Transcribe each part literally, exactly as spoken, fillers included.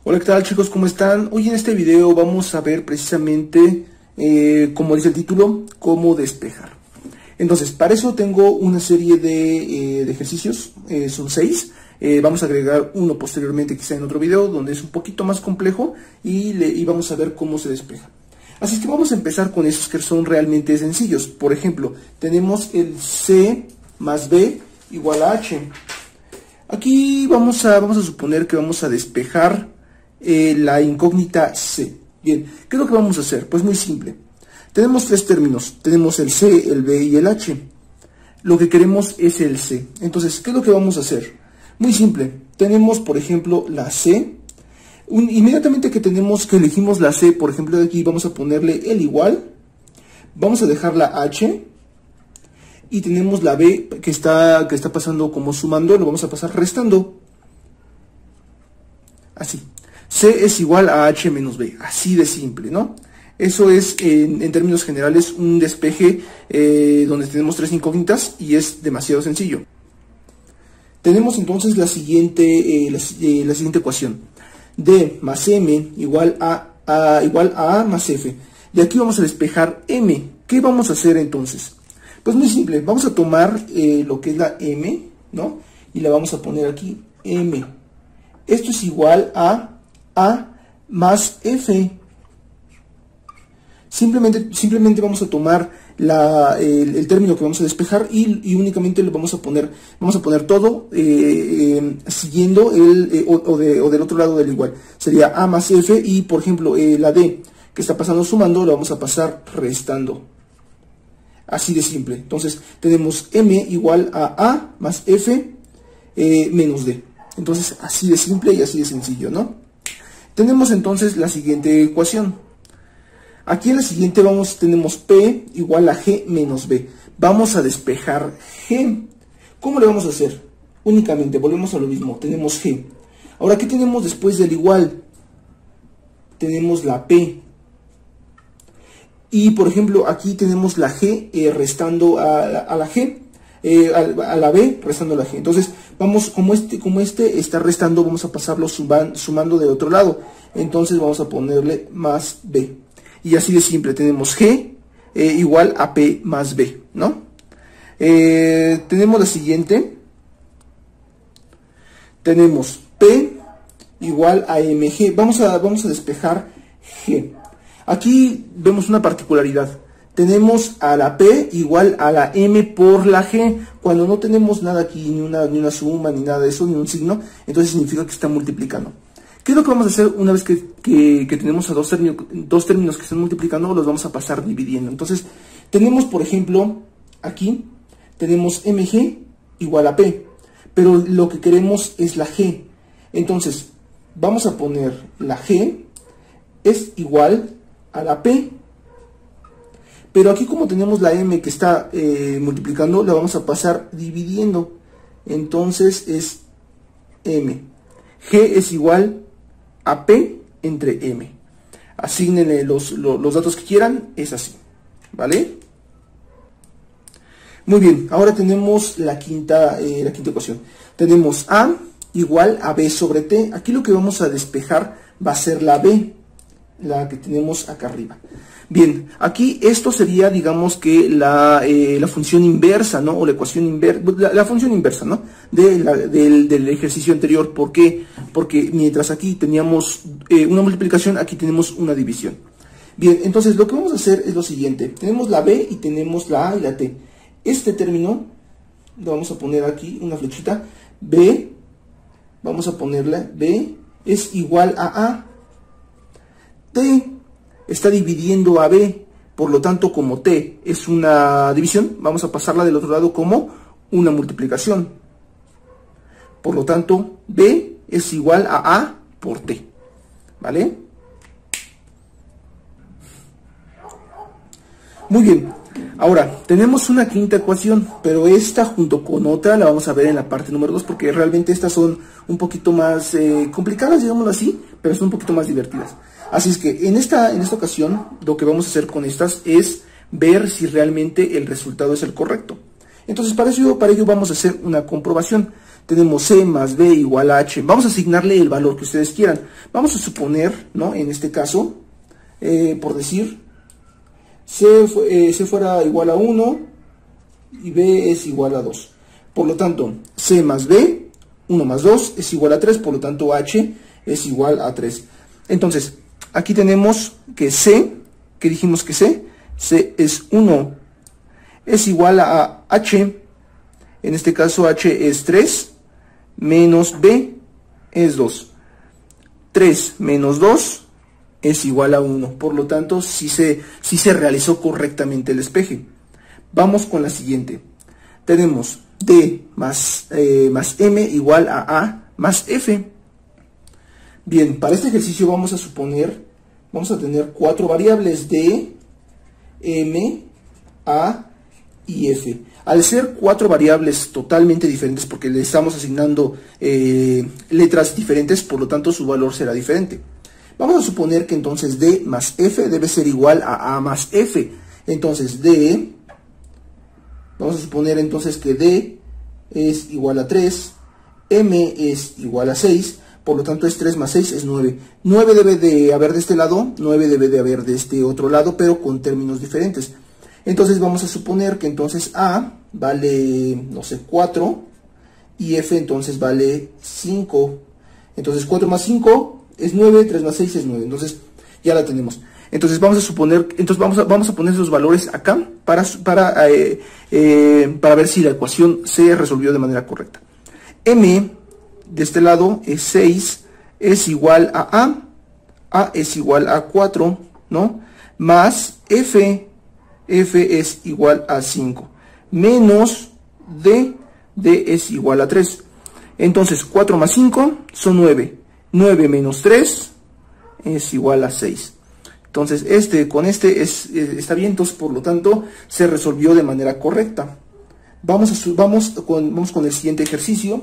Hola, ¿qué tal chicos? ¿Cómo están? Hoy en este video vamos a ver precisamente, eh, como dice el título, cómo despejar. Entonces, para eso tengo una serie de, eh, de ejercicios, eh, son seis. Eh, vamos a agregar uno posteriormente quizá en otro video donde es un poquito más complejo y, le, y vamos a ver cómo se despeja. Así es que vamos a empezar con esos que son realmente sencillos. Por ejemplo, tenemos el C más B igual a H. Aquí vamos a, vamos a suponer que vamos a despejar eh, la incógnita C. Bien, ¿qué es lo que vamos a hacer? Pues muy simple. Tenemos tres términos. Tenemos el C, el B y el H. Lo que queremos es el C. Entonces, ¿qué es lo que vamos a hacer? Muy simple. Tenemos, por ejemplo, la C. Un, inmediatamente que tenemos que elegimos la C, por ejemplo, de aquí vamos a ponerle el igual. Vamos a dejar la H. Y tenemos la B que está, que está pasando como sumando, lo vamos a pasar restando. Así. C es igual a H menos B. Así de simple, ¿no? Eso es, en, en términos generales, un despeje eh, donde tenemos tres incógnitas y es demasiado sencillo. Tenemos entonces la siguiente, eh, la, eh, la siguiente ecuación. D más M igual a, a, igual a A más F. Y aquí vamos a despejar M. ¿Qué vamos a hacer entonces? Pues muy simple. Vamos a tomar eh, lo que es la M, ¿no? Y la vamos a poner aquí, M. Esto es igual a A más F. Simplemente, simplemente vamos a tomar la, el, el término que vamos a despejar y, y únicamente lo vamos a poner, vamos a poner todo eh, eh, siguiendo el, eh, o, o, de, o del otro lado del igual. Sería A más F y, por ejemplo, eh, la D que está pasando sumando, la vamos a pasar restando. Así de simple. Entonces, tenemos M igual a A más F eh, menos D. Entonces, así de simple y así de sencillo, ¿no? Tenemos entonces la siguiente ecuación. Aquí en la siguiente vamos, tenemos P igual a G menos B. Vamos a despejar G. ¿Cómo le vamos a hacer? Únicamente, volvemos a lo mismo, tenemos G. Ahora, ¿qué tenemos después del igual? Tenemos la P. Y, por ejemplo, aquí tenemos la G eh, restando a, a la G, eh, a, a la B restando a la G. Entonces, vamos, como este, como este está restando, vamos a pasarlo suman, sumando del otro lado. Entonces, vamos a ponerle más B. Y así de simple, tenemos G eh, igual a P más B, ¿no? Eh, tenemos la siguiente. Tenemos P igual a M G. Vamos a, vamos a despejar G. Aquí vemos una particularidad. Tenemos a la P igual a la M por la G. Cuando no tenemos nada aquí, ni una, ni una suma, ni nada de eso, ni un signo, entonces significa que está multiplicando. ¿Qué es lo que vamos a hacer una vez que, que, que tenemos a dos términos, dos términos que están multiplicando? Los vamos a pasar dividiendo. Entonces, tenemos, por ejemplo, aquí, tenemos M G igual a P, pero lo que queremos es la G. Entonces, vamos a poner la G es igual a la P, pero aquí como tenemos la M que está eh, multiplicando, la vamos a pasar dividiendo. Entonces, es M. G es igual a P entre M. Asígnenle los, los, los datos que quieran, es así, ¿vale? Muy bien, ahora tenemos la quinta, eh, la quinta ecuación. Tenemos A igual a B sobre T. Aquí lo que vamos a despejar va a ser la B, la que tenemos acá arriba. Bien, aquí esto sería, digamos que la, eh, la función inversa, ¿no? O la ecuación inversa, la, la función inversa, ¿no? De la, del, del ejercicio anterior. ¿Por qué? Porque mientras aquí teníamos eh, una multiplicación, aquí tenemos una división. Bien, entonces lo que vamos a hacer es lo siguiente. Tenemos la B y tenemos la A y la T. Este término, lo vamos a poner aquí una flechita. B, vamos a ponerle B, es igual a A. T está dividiendo a B, por lo tanto, como T es una división, vamos a pasarla del otro lado como una multiplicación. Por lo tanto, B es igual a A por T, ¿vale? Muy bien, ahora tenemos una quinta ecuación, pero esta junto con otra la vamos a ver en la parte número dos, porque realmente estas son un poquito más eh, complicadas, digámoslo así, pero son un poquito más divertidas. Así es que en esta, en esta ocasión lo que vamos a hacer con estas es ver si realmente el resultado es el correcto. Entonces para ello, para ello vamos a hacer una comprobación. tenemos C más B igual a H. Vamos a asignarle el valor que ustedes quieran. Vamos a suponer, ¿no? En este caso, eh, por decir, C, eh, C fuera igual a uno y B es igual a dos. Por lo tanto, C más B, uno más dos es igual a tres, por lo tanto H es igual a tres. Entonces, aquí tenemos que C, que dijimos que C, C es uno, es igual a H, en este caso H es tres, menos B es dos. tres menos dos es igual a uno, por lo tanto, sí se, sí se realizó correctamente el despeje. Vamos con la siguiente. Tenemos D más, eh, más M igual a A más F. Bien, para este ejercicio vamos a suponer, vamos a tener cuatro variables, D, M, A y F. Al ser cuatro variables totalmente diferentes, porque le estamos asignando eh, letras diferentes, por lo tanto su valor será diferente. Vamos a suponer que entonces D más F debe ser igual a A más F. Entonces D, vamos a suponer entonces que D es igual a tres, M es igual a seis, por lo tanto es tres más seis es nueve. nueve debe de haber de este lado, nueve debe de haber de este otro lado, pero con términos diferentes. Entonces vamos a suponer que entonces A vale, no sé, cuatro y F entonces vale cinco. Entonces cuatro más cinco es nueve, tres más seis es nueve. Entonces ya la tenemos. Entonces vamos a suponer, entonces vamos a, vamos a poner esos valores acá para, para, eh, eh, para ver si la ecuación se resolvió de manera correcta. M de este lado es seis, es igual a A, A es igual a cuatro, ¿no? Más F, F es igual a cinco, menos D, D es igual a tres. Entonces cuatro más cinco son nueve, nueve menos tres es igual a seis. Entonces este con este es, está bien, entonces por lo tanto se resolvió de manera correcta. Vamos, a, vamos, con, vamos con el siguiente ejercicio.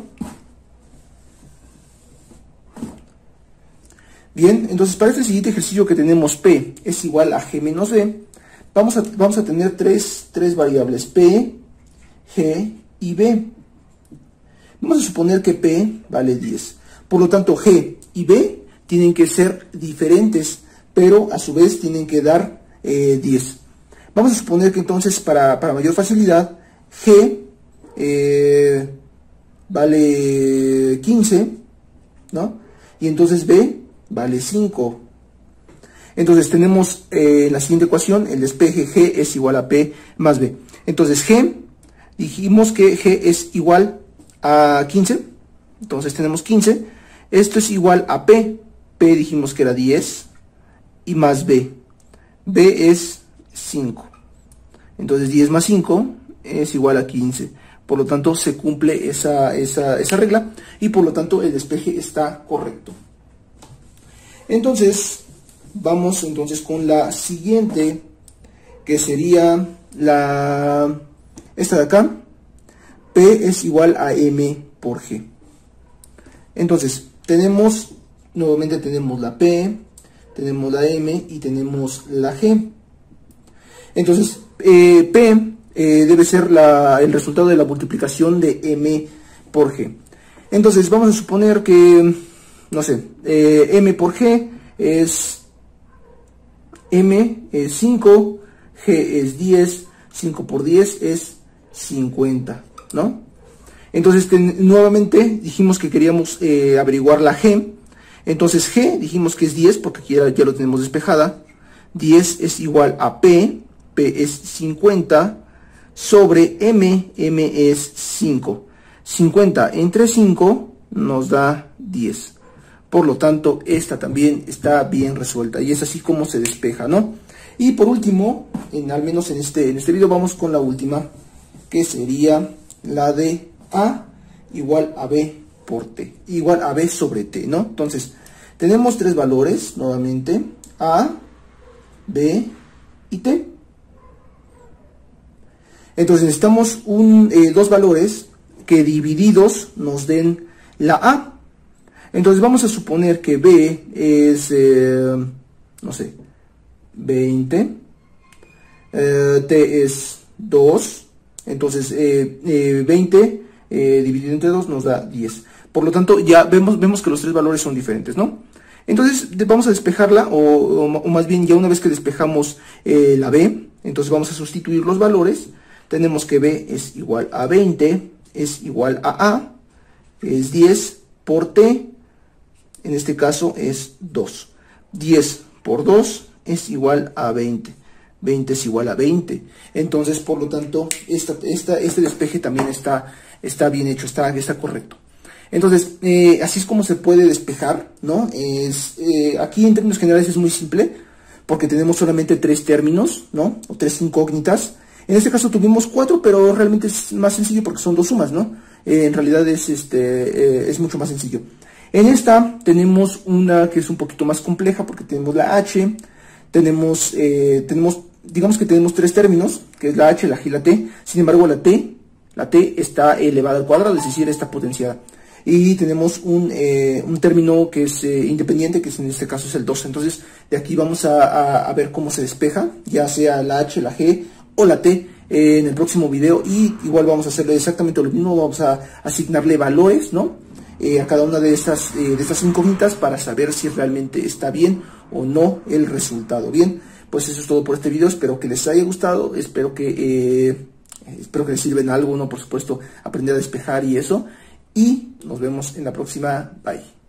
Bien, entonces para este siguiente ejercicio que tenemos P es igual a G menos B, vamos a, vamos a tener tres, tres variables, P, G y B. Vamos a suponer que P vale diez. Por lo tanto, G y B tienen que ser diferentes, pero a su vez tienen que dar eh, diez. Vamos a suponer que entonces, para, para mayor facilidad, G eh, vale quince, ¿no? Y entonces B vale cinco. Entonces tenemos eh, en la siguiente ecuación el despeje G es igual a P más B. Entonces G, dijimos que G es igual a quince, entonces tenemos quince. Esto es igual a P, P dijimos que era diez, y más B, B es cinco. Entonces diez más cinco es igual a quince. Por lo tanto se cumple esa, esa, esa regla y por lo tanto el despeje está correcto. Entonces vamos entonces con la siguiente, que sería la esta de acá. P es igual a M por G. Entonces tenemos, nuevamente tenemos la P, tenemos la M y tenemos la G. Entonces eh, P eh, debe ser la, el resultado de la multiplicación de M por G. Entonces vamos a suponer que, no sé, eh, M por G es, M es cinco, G es diez, cinco por diez es cincuenta, ¿no? Entonces ten, nuevamente dijimos que queríamos eh, averiguar la G. Entonces G dijimos que es diez porque aquí ya, ya lo tenemos despejada. diez es igual a P, P es cincuenta, sobre M, M es cinco. cincuenta entre cinco nos da diez. Por lo tanto, esta también está bien resuelta y es así como se despeja, ¿no? Y por último, en, al menos en este, en este video, vamos con la última, que sería la de A igual a B por T, igual a B sobre T, ¿no? Entonces, tenemos tres valores, nuevamente, A, B y T. Entonces necesitamos un, eh, dos valores que divididos nos den la A. Entonces vamos a suponer que B es, eh, no sé, veinte, eh, T es dos, entonces eh, eh, veinte eh, dividido entre dos nos da diez. Por lo tanto, ya vemos, vemos que los tres valores son diferentes, ¿no? Entonces, vamos a despejarla, o, o, o más bien, ya una vez que despejamos eh, la b, entonces vamos a sustituir los valores. Tenemos que b es igual a veinte, es igual a a, es diez por t, en este caso es dos. diez por dos es igual a veinte. veinte es igual a veinte. Entonces, por lo tanto, esta, esta, este despeje también está, está bien hecho, está, está correcto. Entonces, eh, así es como se puede despejar, ¿no? Es, eh, aquí en términos generales es muy simple, porque tenemos solamente tres términos, ¿no? O tres incógnitas. En este caso tuvimos cuatro, pero realmente es más sencillo porque son dos sumas, ¿no? Eh, en realidad es, este, eh, es mucho más sencillo. En esta tenemos una que es un poquito más compleja, porque tenemos la h, tenemos, eh, tenemos, digamos que tenemos tres términos, que es la h, la g y la t. Sin embargo, la t, la t está elevada al cuadrado, es decir, está potenciada. Y tenemos un, eh, un término que es eh, independiente, que es, en este caso es el dos. Entonces, de aquí vamos a, a, a ver cómo se despeja, ya sea la h, la g o la t, eh, en el próximo video. Y igual vamos a hacerle exactamente lo mismo, vamos a asignarle valores, ¿no? Eh, a cada una de estas, eh, de estas incógnitas para saber si realmente está bien o no el resultado. Bien, pues eso es todo por este video, espero que les haya gustado, espero que, eh, espero que les sirva en algo, ¿no? Por supuesto, aprender a despejar y eso. Y nos vemos en la próxima. Bye.